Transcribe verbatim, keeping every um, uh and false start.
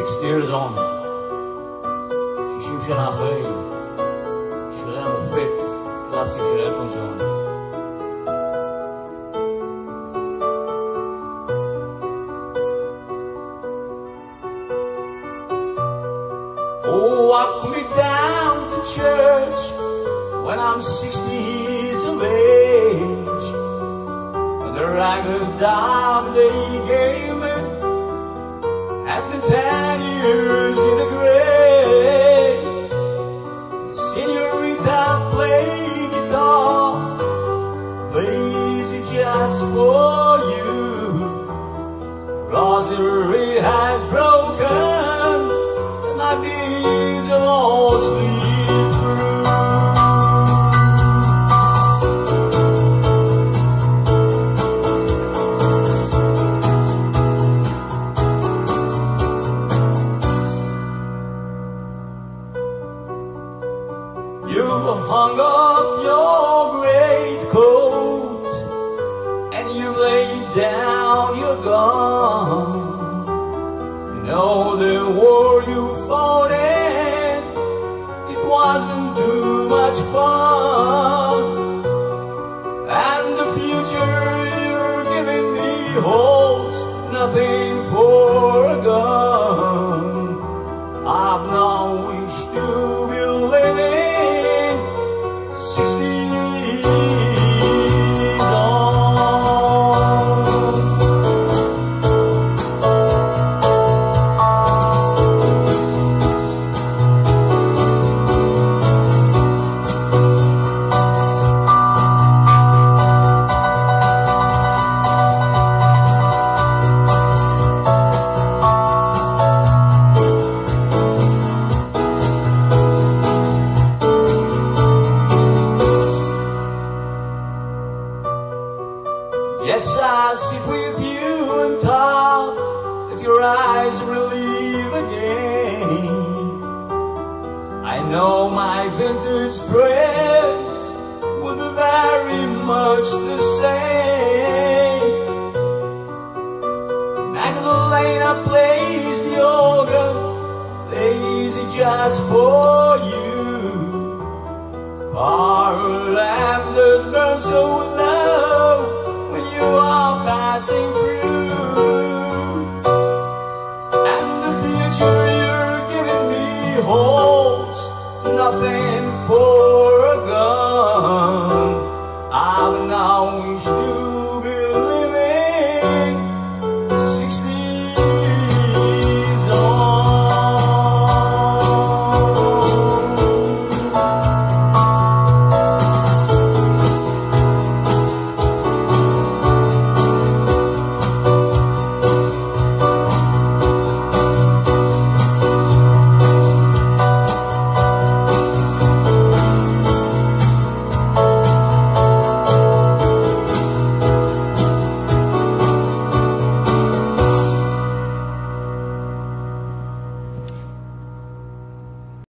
sixty years on, שישים שנה אחרי, שירי המופת, קלאסיים של אלטון ג'ון. Oh, walk me down to church when I'm sixty years of age, and the ragged dog that he gave me has been ten years in the grave. Senorita play guitar, plays it just for you. Rosary has broken, and my beads are all sleep through. You hung up your great coat and you laid down your gun. You know the war you fought in, it wasn't too much fun. And the future you're giving me holds nothing for a gun. I've no wish to be living sixty years on. Yes, I sit with you and talk, let your eyes relieve again. I know my vintage dress will be very much the same. Magdalena plays the organ, plays it just for you. Carl and the burn so low when you are passing through, and the future you're giving me holds nothing for a gun. I've now wish to